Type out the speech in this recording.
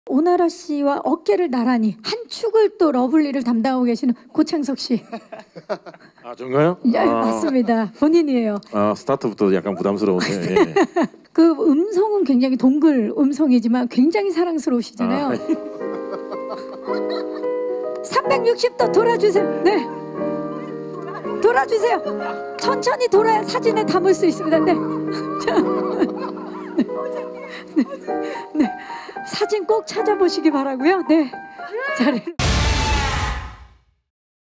오나라 씨와 어깨를 나란히 한 축을 또 러블리를 담당하고 계시는 고창석 씨. 아, 정가요? 예, 맞습니다. 본인이에요. 아, 스타트부터 약간 부담스러운데. 예. 그 음성은 굉장히 동글 음성이지만 굉장히 사랑스러우시잖아요. 아, 360도 돌아주세요. 네. 돌아주세요. 천천히 돌아야 사진에 담을 수 있습니다. 네. 자, 네. 네. 사진 꼭 찾아보시기 바라고요. 네. 잘.